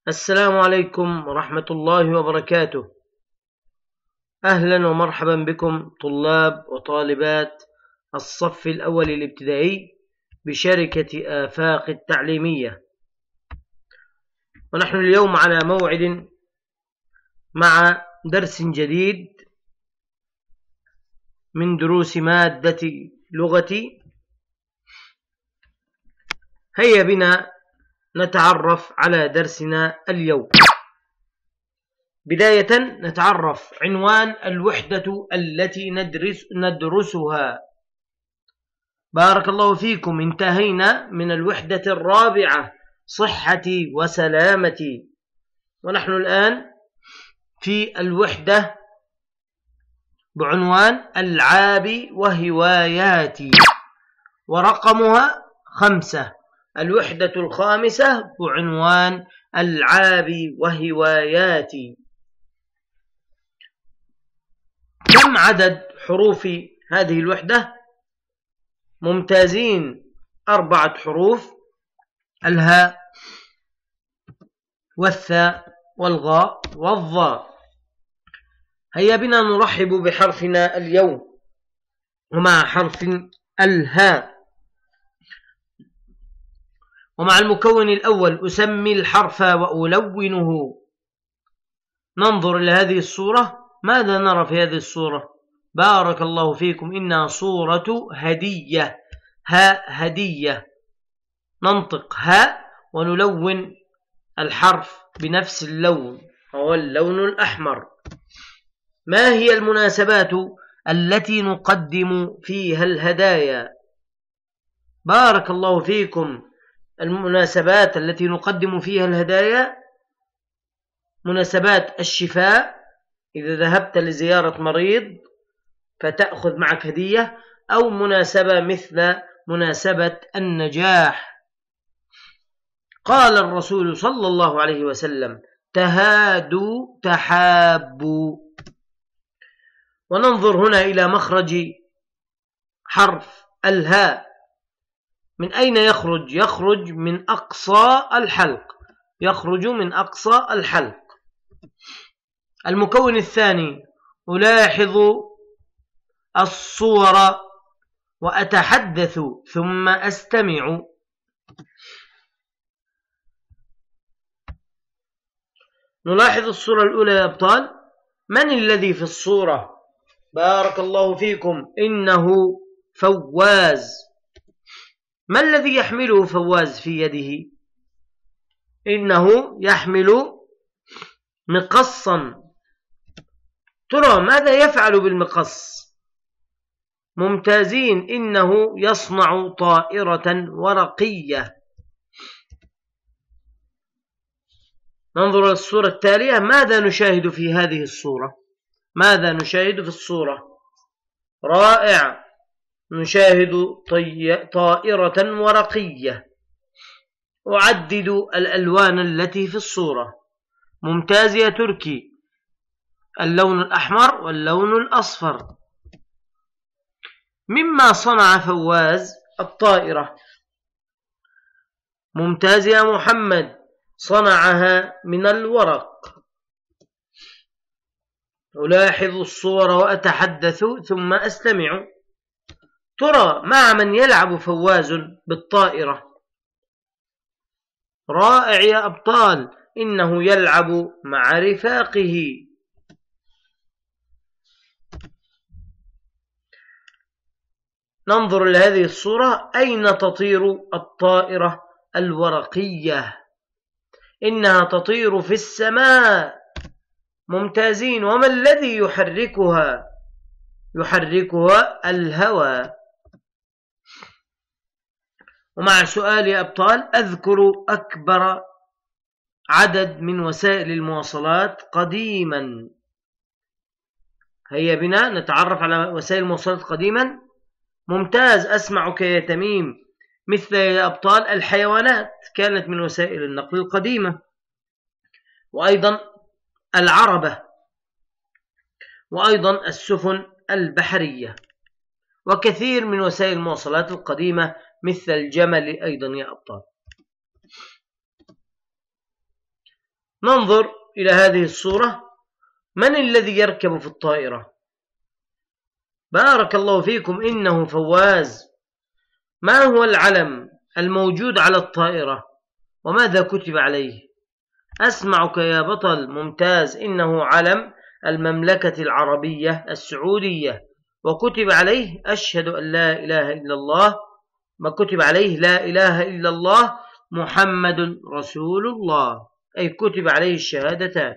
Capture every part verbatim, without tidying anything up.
السلام عليكم ورحمة الله وبركاته. أهلا ومرحبا بكم طلاب وطالبات الصف الأول الابتدائي بشركة آفاق التعليمية، ونحن اليوم على موعد مع درس جديد من دروس مادة لغتي. هيا بنا نتعرف على درسنا اليوم. بداية نتعرف عنوان الوحدة التي ندرس ندرسها. بارك الله فيكم، انتهينا من الوحدة الرابعة صحتي وسلامتي، ونحن الآن في الوحدة بعنوان ألعابي وهواياتي، ورقمها خمسة. الوحدة الخامسة بعنوان ألعابي وهواياتي. كم عدد حروف هذه الوحدة؟ ممتازين، أربعة حروف: الهاء والثاء والغاء والظاء. هيا بنا نرحب بحرفنا اليوم، ومع حرف الهاء. ومع المكون الأول أسمي الحرف وألونه. ننظر إلى هذه الصورة. ماذا نرى في هذه الصورة؟ بارك الله فيكم، إنها صورة هدية. هاء هدية. ننطق هاء ونلون الحرف بنفس اللون، هو اللون الأحمر. ما هي المناسبات التي نقدم فيها الهدايا؟ بارك الله فيكم، المناسبات التي نقدم فيها الهدايا: مناسبات الشفاء، إذا ذهبت لزيارة مريض فتأخذ معك هدية، أو مناسبة مثل مناسبة النجاح. قال الرسول صلى الله عليه وسلم: تهادوا تحابوا. وننظر هنا إلى مخرج حرف الهاء. من أين يخرج؟ يخرج من أقصى الحلق، يخرج من أقصى الحلق. المكون الثاني: ألاحظ الصور وأتحدث ثم أستمع. نلاحظ الصورة الأولى يا أبطال. من الذي في الصورة؟ بارك الله فيكم، إنه فواز. ما الذي يحمله فواز في يده؟ إنه يحمل مقصا. ترى ماذا يفعل بالمقص؟ ممتازين، إنه يصنع طائرة ورقية. ننظر إلى الصورة التالية. ماذا نشاهد في هذه الصورة؟ ماذا نشاهد في الصورة؟ رائع، نشاهد طائرة ورقية. أعدد الألوان التي في الصورة. ممتاز يا تركي، اللون الأحمر واللون الأصفر. مما صنع فواز الطائرة. ممتاز يا محمد، صنعها من الورق. ألاحظ الصور وأتحدث ثم أستمع. ترى مع من يلعب فواز بالطائرة؟ رائع يا أبطال، إنه يلعب مع رفاقه. ننظر إلى هذه الصورة. أين تطير الطائرة الورقية؟ إنها تطير في السماء. ممتازين. وما الذي يحركها؟ يحركها الهواء. ومع سؤال يا أبطال: أذكر أكبر عدد من وسائل المواصلات قديما. هيا بنا نتعرف على وسائل المواصلات قديما. ممتاز، أسمعك يا تميم. مثل يا أبطال الحيوانات كانت من وسائل النقل القديمة، وأيضا العربة، وأيضا السفن البحرية، وكثير من وسائل المواصلات القديمة مثل الجمل أيضا يا أبطال. ننظر إلى هذه الصورة. من الذي يركب في الطائرة؟ بارك الله فيكم، إنه فواز. ما هو العلم الموجود على الطائرة وماذا كتب عليه؟ أسمعك يا بطل. ممتاز، إنه علم المملكة العربية السعودية، وكتب عليه أشهد أن لا إله إلا الله. ما كتب عليه لا إله إلا الله محمد رسول الله، أي كتب عليه الشهادتان.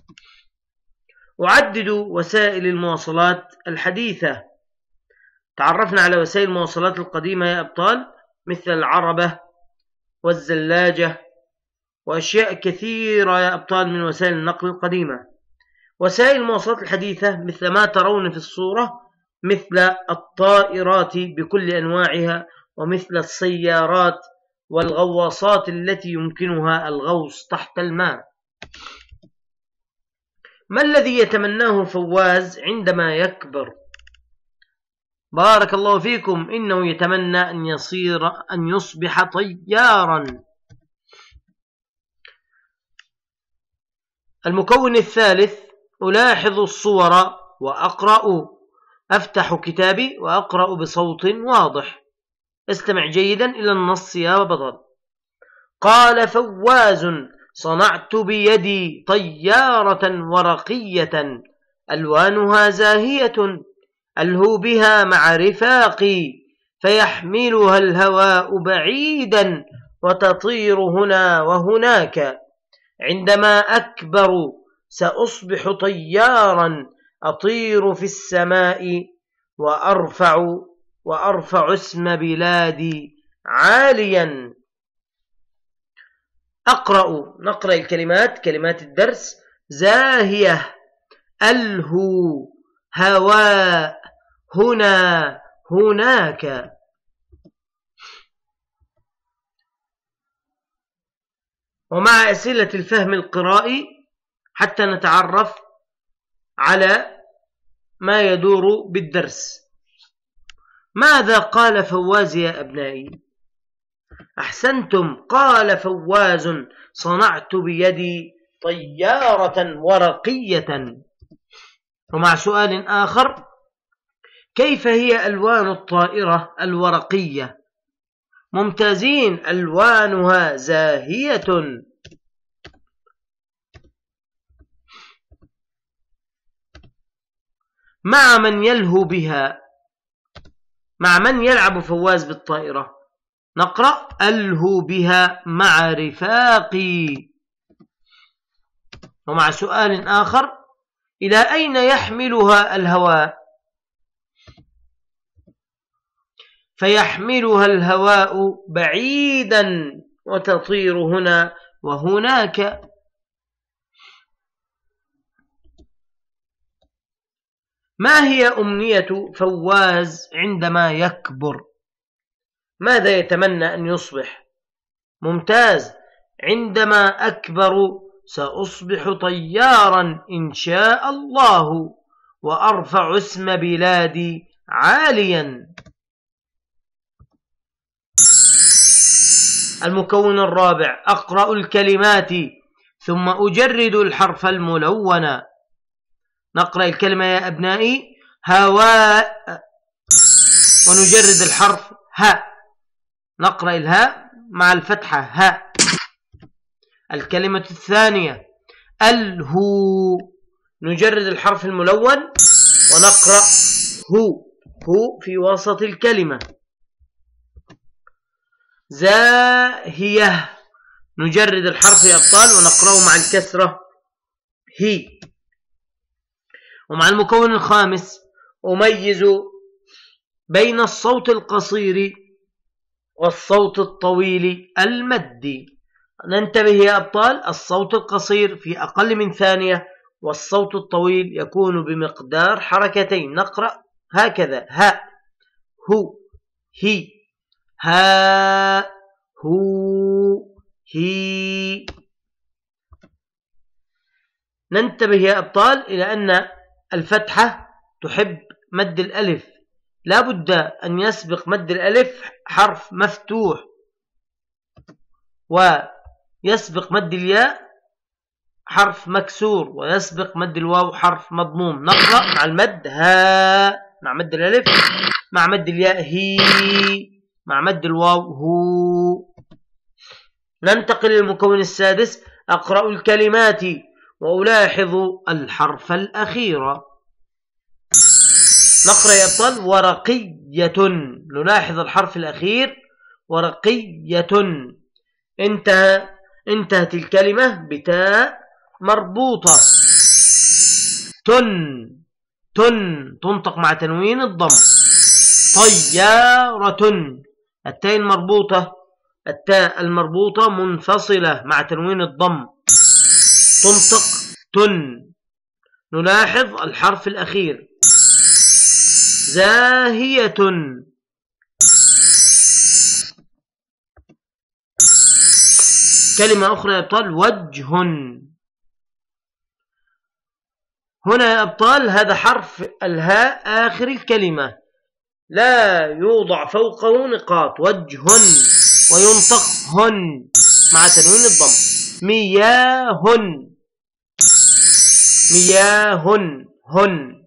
أعدد وسائل المواصلات الحديثة. تعرفنا على وسائل المواصلات القديمة يا أبطال، مثل العربة والزلاجة وأشياء كثيرة يا أبطال من وسائل النقل القديمة. وسائل المواصلات الحديثة مثل ما ترون في الصورة، مثل الطائرات بكل أنواعها، ومثل السيارات والغواصات التي يمكنها الغوص تحت الماء. ما الذي يتمناه فواز عندما يكبر؟ بارك الله فيكم، إنه يتمنى أن يصير أن يصبح طيارا. المكون الثالث، ألاحظ الصور وأقرأ. أفتح كتابي وأقرأ بصوت واضح. استمع جيدا إلى النص يا بطل. قال فواز: صنعت بيدي طيارة ورقية ألوانها زاهية، ألهو بها مع رفاقي، فيحملها الهواء بعيدا وتطير هنا وهناك. عندما أكبر سأصبح طيارا أطير في السماء وأرفع وأرفع اسم بلادي عاليا. أقرأ. نقرأ الكلمات، كلمات الدرس. زاهية، ألهو، هواء، هنا، هناك. ومع أسئلة الفهم القرائي حتى نتعرف على ما يدور بالدرس. ماذا قال فواز يا أبنائي؟ أحسنتم، قال فواز: صنعت بيدي طيارة ورقية. ومع سؤال آخر: كيف هي ألوان الطائرة الورقية؟ ممتازين، ألوانها زاهية. مع من يلهو بها؟ مع من يلعب فواز بالطائرة؟ نقرأ: ألهو بها مع رفاقي. ومع سؤال آخر: إلى أين يحملها الهواء؟ فيحملها الهواء بعيدا وتطير هنا وهناك. ما هي أمنية فواز عندما يكبر؟ ماذا يتمنى أن يصبح؟ ممتاز، عندما أكبر سأصبح طيارا إن شاء الله، وأرفع اسم بلادي عاليا. المكون الرابع: أقرأ الكلمات ثم أجرد الحرف الملون. نقرأ الكلمة يا أبنائي. هواء، ونجرد الحرف ها. نقرأ الهاء مع الفتحة ها. الكلمة الثانية: الهو، نجرد الحرف الملون ونقرأ هو، هو في وسط الكلمة. زاهية، نجرد الحرف يا أبطال ونقرأه مع الكسرة هي. ومع المكون الخامس: أميز بين الصوت القصير والصوت الطويل المدي. ننتبه يا أبطال، الصوت القصير في أقل من ثانية، والصوت الطويل يكون بمقدار حركتين. نقرأ هكذا: ها، هو، هي، ها، هو، هي. ننتبه يا أبطال إلى أن الفتحة تحب مد الألف، لا بد أن يسبق مد الألف حرف مفتوح، ويسبق مد الياء حرف مكسور ويسبق مد الواو حرف مضموم. نقرأ مع المد ها، مع مد الألف، مع مد الياء هي، مع مد الواو هو. ننتقل للمكون السادس. أقرأ الكلمات وألاحظ الحرف الأخير. نقرأ يا أبطال ورقية، نلاحظ الحرف الأخير ورقية. انتهى انتهت الكلمة بتاء مربوطة. تن تن تنطق مع تنوين الضم. طيارة، التاء المربوطة التاء المربوطة منفصلة مع تنوين الضم، تنطق تن. نلاحظ الحرف الأخير. زاهية، كلمة أخرى يا أبطال وجه. هنا يا أبطال هذا حرف الهاء آخر الكلمة لا يوضع فوقه نقاط. وجه وينطق هن مع تنوين الضم. مياه مياه هن.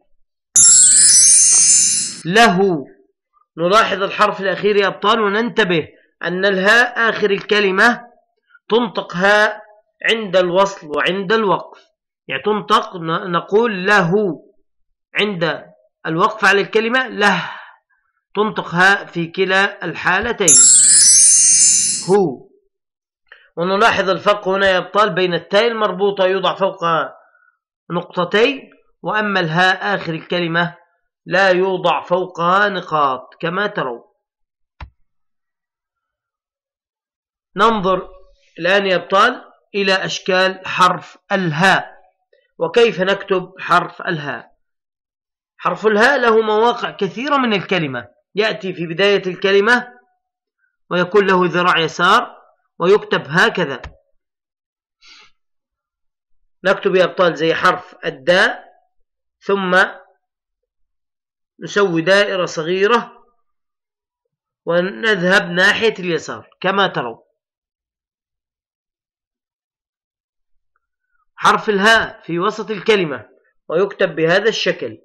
له، نلاحظ الحرف الأخير يا أبطال وننتبه أن الهاء آخر الكلمة تنطق هاء عند الوصل وعند الوقف. يعني تنطق نقول له عند الوقف على الكلمة له، تنطق هاء في كلا الحالتين هو. ونلاحظ الفرق هنا يا أبطال بين التاء المربوطة يوضع فوقها نقطتين، وأما الهاء آخر الكلمة لا يوضع فوقها نقاط كما ترون. ننظر الآن يا أبطال إلى أشكال حرف الهاء وكيف نكتب حرف الهاء. حرف الهاء له مواقع كثيرة من الكلمة. يأتي في بداية الكلمة ويكون له ذراع يسار ويكتب هكذا. نكتب يا أبطال زي حرف الداء، ثم نسوي دائرة صغيرة ونذهب ناحية اليسار كما ترون. حرف الهاء في وسط الكلمة ويكتب بهذا الشكل.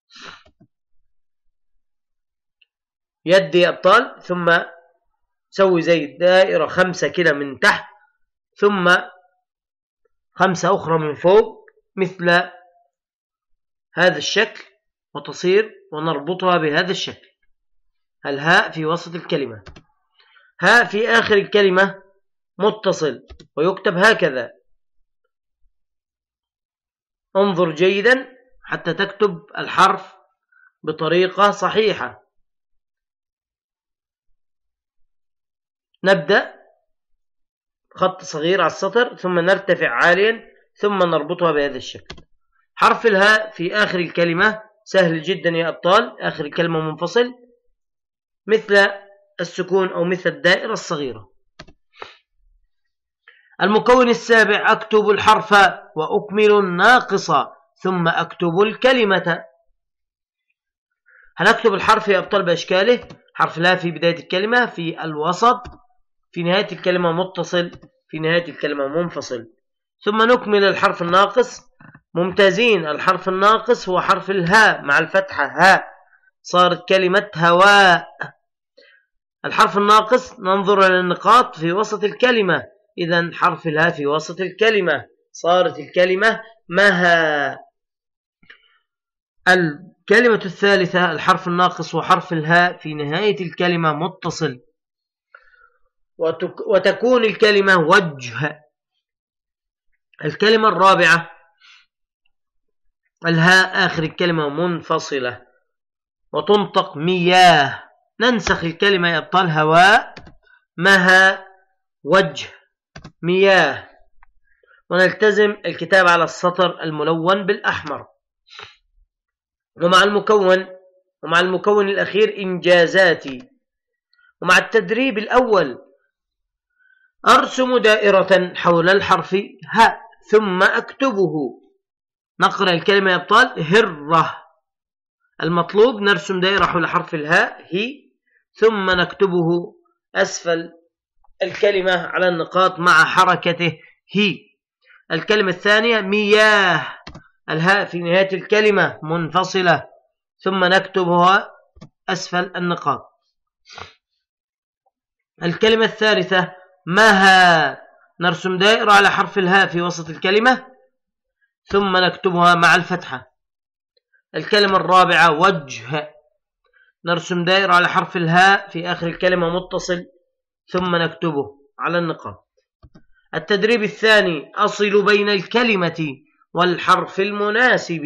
يد يا أبطال، ثم سوي زي دائرة خمسة كده من تحت، ثم خمسة أخرى من فوق مثل هذا الشكل، وتصير ونربطها بهذا الشكل. الهاء في وسط الكلمة. هاء في آخر الكلمة متصل ويكتب هكذا. انظر جيدا حتى تكتب الحرف بطريقة صحيحة. نبدأ خط صغير على السطر، ثم نرتفع عاليا، ثم نربطها بهذا الشكل. حرف الهاء في آخر الكلمة سهل جدا يا أبطال، آخر الكلمة منفصل مثل السكون أو مثل الدائرة الصغيرة. المكون السابع. أكتب الحرف وأكمل الناقص ثم أكتب الكلمة. هنكتب الحرف يا أبطال بأشكاله. حرف لا في بداية الكلمة، في الوسط، في نهاية الكلمة متصل، في نهاية الكلمة منفصل. ثم نكمل الحرف الناقص. ممتازين. الحرف الناقص هو حرف الهاء مع الفتحة هاء، صارت كلمة هواء. الحرف الناقص ننظر إلى النقاط في وسط الكلمة، إذن حرف الهاء في وسط الكلمة، صارت الكلمة مها. الكلمة الثالثة. الحرف الناقص وحرف الهاء في نهاية الكلمة متصل، وتكون الكلمة وجه. الكلمة الرابعة. الهاء آخر الكلمة منفصلة وتنطق مياه. ننسخ الكلمة يا أبطال هواء مها وجه مياه، ونلتزم الكتاب على السطر الملون بالأحمر. ومع المكون ومع المكون الأخير إنجازاتي. ومع التدريب الأول أرسم دائرة حول الحرف هاء ثم أكتبه. نقرأ الكلمة يا أبطال هرة. المطلوب نرسم دائرة حول حرف الهاء هي، ثم نكتبه أسفل الكلمة على النقاط مع حركته هي. الكلمة الثانية مياه، الهاء في نهاية الكلمة منفصلة ثم نكتبها أسفل النقاط. الكلمة الثالثة مها، نرسم دائرة على حرف الهاء في وسط الكلمة ثم نكتبها مع الفتحة. الكلمة الرابعة وجه، نرسم دائرة على حرف الهاء في آخر الكلمة متصل ثم نكتبه على النقاط. التدريب الثاني أصل بين الكلمة والحرف المناسب.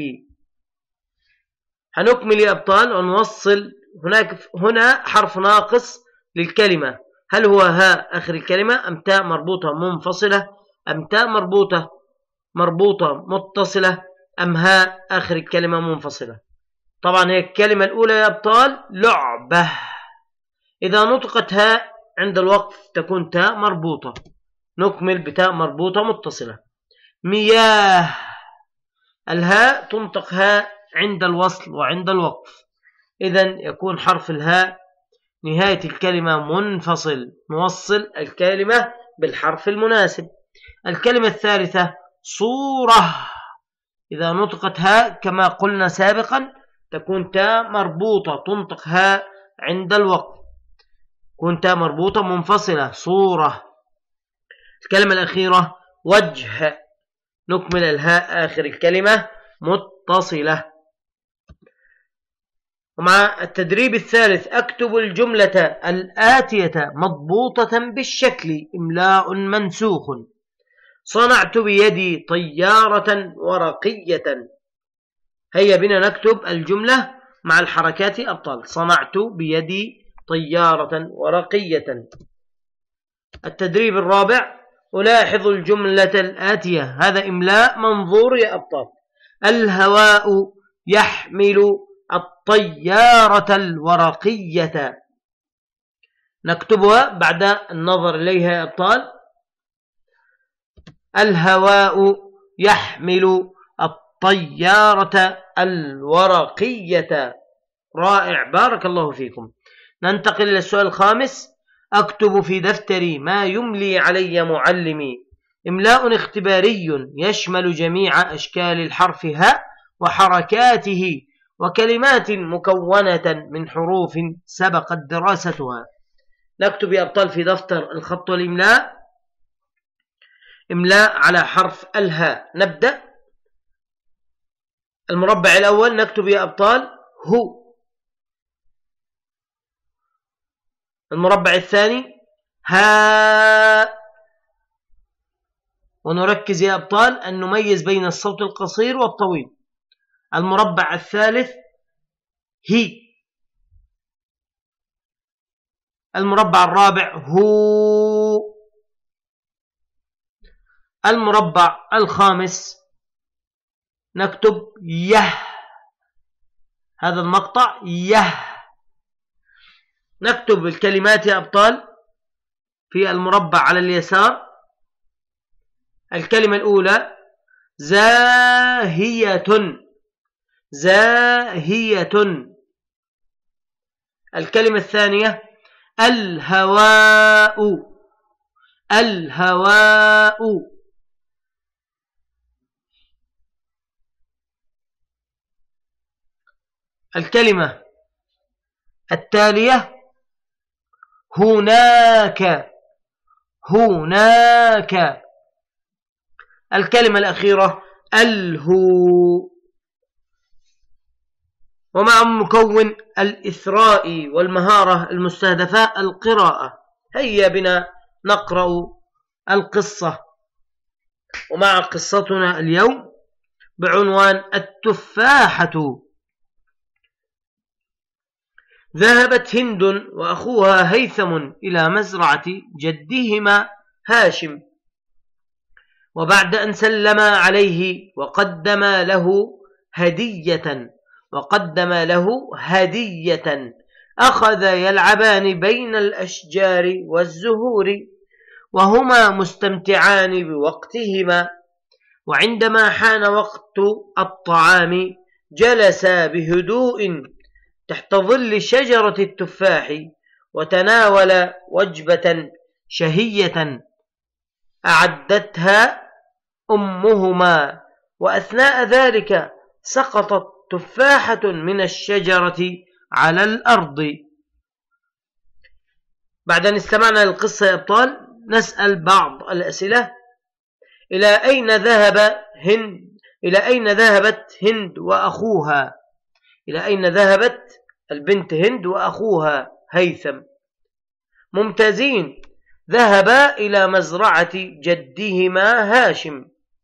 هنكمل يا أبطال ونوصل. هناك هنا حرف ناقص للكلمة، هل هو هاء آخر الكلمة أم تاء مربوطة منفصلة أم تاء مربوطة مربوطة متصلة أم هاء آخر الكلمة منفصلة؟ طبعا هي الكلمة الأولى يا أبطال لعبة، إذا نطقت هاء عند الوقف تكون تاء مربوطة، نكمل بتاء مربوطة متصلة. مياه، الهاء تنطق هاء عند الوصل وعند الوقف، إذن يكون حرف الهاء نهاية الكلمة منفصل، نوصل الكلمة بالحرف المناسب. الكلمة الثالثة صورة، إذا نطقت هاء كما قلنا سابقا تكون تاء مربوطة، تنطق هاء عند الوقف، تكون تاء مربوطة منفصلة صورة. الكلمة الأخيرة وجه، نكمل الهاء آخر الكلمة متصلة. ومع التدريب الثالث أكتب الجملة الآتية مضبوطة بالشكل إملاء منسوخ. صنعت بيدي طيارة ورقية. هيا بنا نكتب الجملة مع الحركات أبطال. صنعت بيدي طيارة ورقية. التدريب الرابع ألاحظ الجملة الآتية، هذا إملاء منظور يا أبطال. الهواء يحمل الطيارة الورقية، نكتبها بعد النظر إليها يا أبطال. الهواء يحمل الطيارة الورقية. رائع، بارك الله فيكم. ننتقل إلى السؤال الخامس. أكتب في دفتري ما يملي علي معلمي. إملاء اختباري يشمل جميع أشكال الحرف هاء وحركاته وكلمات مكونة من حروف سبقت دراستها. نكتب يا أبطال في دفتر الخط والإملاء إملاء على حرف الهاء. نبدأ. المربع الأول نكتب يا أبطال هو. المربع الثاني هاء، ونركز يا أبطال أن نميز بين الصوت القصير والطويل. المربع الثالث هي. المربع الرابع هو. المربع الخامس نكتب يه، هذا المقطع يه. نكتب الكلمات يا أبطال في المربع على اليسار. الكلمة الأولى زاهية، زاهية. الكلمة الثانية الهواء، الهواء. الكلمة التالية هناك، هناك. الكلمة الأخيرة الهو. ومع مكون الإثراء والمهارة المستهدفة القراءة. هيا بنا نقرأ القصة. ومع قصتنا اليوم بعنوان التفاحة. ذهبت هند وأخوها هيثم إلى مزرعة جدهما هاشم، وبعد أن سلما عليه وقدما له هدية وقدم له هدية أخذ يلعبان بين الأشجار والزهور وهما مستمتعان بوقتهما. وعندما حان وقت الطعام جلسا بهدوء تحت ظل شجرة التفاح وتناولا وجبة شهية أعدتها أمهما، وأثناء ذلك سقطت تفاحة من الشجرة على الأرض. بعد أن استمعنا للقصة يا أبطال نسأل بعض الأسئلة. إلى أين ذهب هند إلى أين ذهبت هند وأخوها؟ إلى أين ذهبت البنت هند وأخوها هيثم؟ ممتازين، ذهبا إلى مزرعة جدهما هاشم.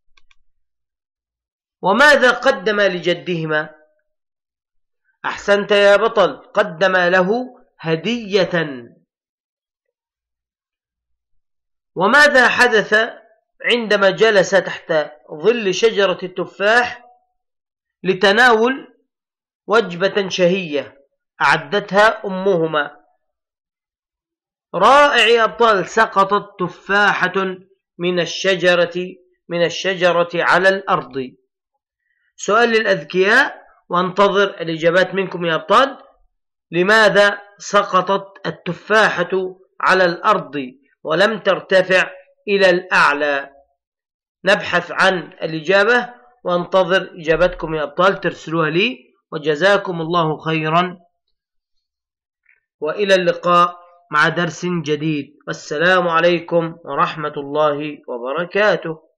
وماذا قدم لجدهما؟ أحسنت يا بطل، قدم له هدية. وماذا حدث عندما جلس تحت ظل شجرة التفاح لتناول وجبة شهية أعدتها أمهما؟ رائع يا أبطال، سقطت تفاحة من الشجرة من الشجرة على الأرض. سؤال للأذكياء وانتظر الإجابات منكم يا أبطال. لماذا سقطت التفاحة على الأرض ولم ترتفع إلى الأعلى؟ نبحث عن الإجابة وانتظر إجابتكم يا أبطال، ترسلوها لي، وجزاكم الله خيرا، وإلى اللقاء مع درس جديد، والسلام عليكم ورحمة الله وبركاته.